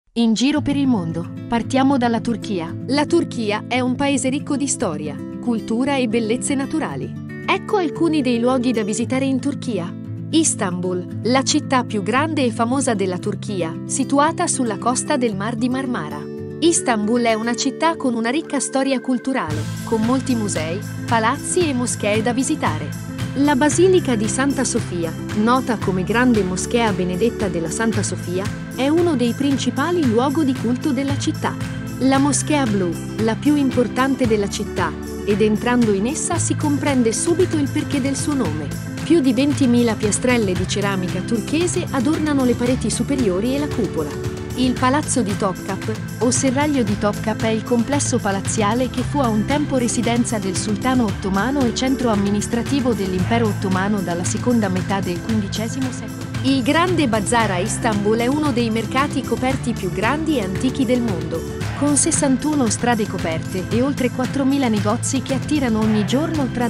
In giro per il mondo. Partiamo dalla Turchia. La Turchia è un paese ricco di storia, cultura e bellezze naturali. Ecco alcuni dei luoghi da visitare in Turchia. Istanbul, la città più grande e famosa della Turchia, situata sulla costa del Mar di Marmara. Istanbul è una città con una ricca storia culturale, con molti musei, palazzi e moschee da visitare. La Basilica di Santa Sofia, nota come Grande Moschea Benedetta della Santa Sofia, è uno dei principali luoghi di culto della città. La Moschea Blu, la più importante della città, ed entrando in essa si comprende subito il perché del suo nome. Più di 20.000 piastrelle di ceramica turchese adornano le pareti superiori e la cupola. Il Palazzo di Topkap, o Serraglio di Topkap, è il complesso palaziale che fu a un tempo residenza del sultano ottomano e centro amministrativo dell'impero ottomano dalla seconda metà del XV secolo. Il Grande Bazar a Istanbul è uno dei mercati coperti più grandi e antichi del mondo, con 61 strade coperte e oltre 4.000 negozi che attirano ogni giorno tra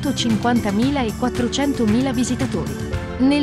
250.000 e 400.000 visitatori. Nel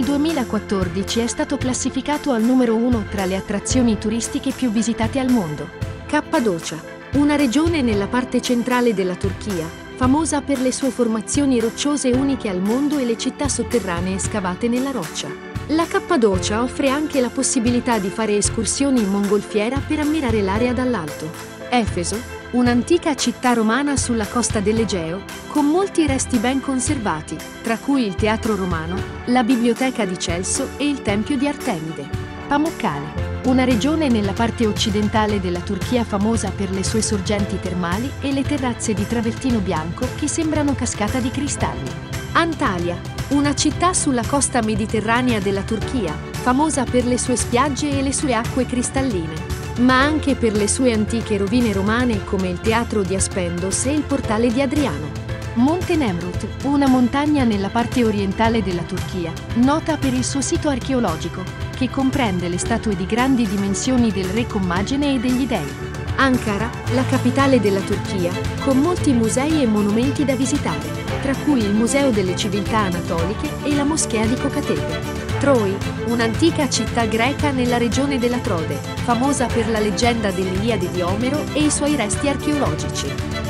2014 è stato classificato al numero 1 tra le attrazioni turistiche più visitate al mondo. Cappadocia, una regione nella parte centrale della Turchia, famosa per le sue formazioni rocciose uniche al mondo e le città sotterranee scavate nella roccia. La Cappadocia offre anche la possibilità di fare escursioni in mongolfiera per ammirare l'area dall'alto. Efeso, un'antica città romana sulla costa dell'Egeo, con molti resti ben conservati, tra cui il Teatro Romano, la Biblioteca di Celso e il Tempio di Artemide. Pamukkale, una regione nella parte occidentale della Turchia famosa per le sue sorgenti termali e le terrazze di travertino bianco che sembrano cascata di cristalli. Antalya, una città sulla costa mediterranea della Turchia, famosa per le sue spiagge e le sue acque cristalline, ma anche per le sue antiche rovine romane come il Teatro di Aspendos e il Portale di Adriano. Monte Nemrut, una montagna nella parte orientale della Turchia, nota per il suo sito archeologico, che comprende le statue di grandi dimensioni del re Commagene e degli dei. Ankara, la capitale della Turchia, con molti musei e monumenti da visitare, tra cui il Museo delle Civiltà Anatoliche e la Moschea di Kocatepe. Troi, un'antica città greca nella regione della Trode, famosa per la leggenda dell'Iliade di Omero e i suoi resti archeologici.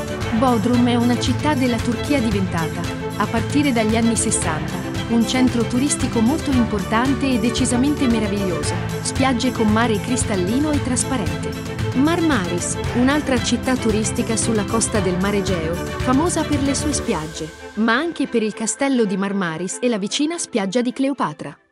Bodrum è una città della Turchia diventata, a partire dagli anni 60, un centro turistico molto importante e decisamente meraviglioso, spiagge con mare cristallino e trasparente. Marmaris, un'altra città turistica sulla costa del Mar Egeo, famosa per le sue spiagge, ma anche per il castello di Marmaris e la vicina spiaggia di Cleopatra.